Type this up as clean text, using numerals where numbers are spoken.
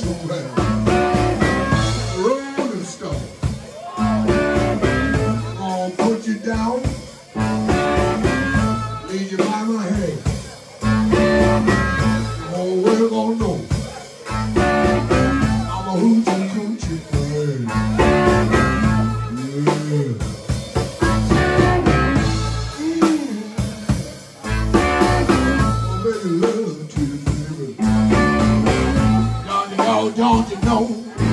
around. Rolling stone. Gonna put you down. Lead you by my hand. The whole world gonna know. I'm a hoochie coochie bird. Yeah. Love to the baby. Don't you know?